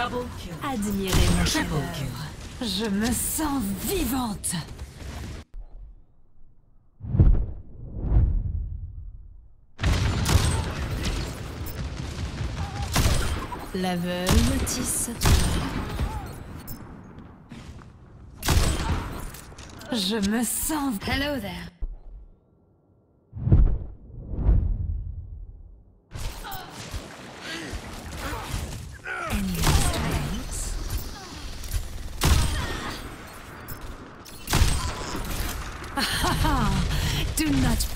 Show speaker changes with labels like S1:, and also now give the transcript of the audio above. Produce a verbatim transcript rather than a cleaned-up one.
S1: Admirez mon chef-d'œuvre. Je me sens vivante. La veuve tisse. Je me sens... Hello there. Any last words? Do not